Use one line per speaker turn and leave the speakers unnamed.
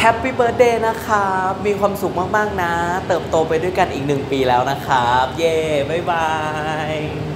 ปปี้เบิร์ธเดย์นะครับมีความสุขมากๆนะเติบโตไปด้วยกันอีก1 ปีแล้วนะครับเย้บ๊ายบาย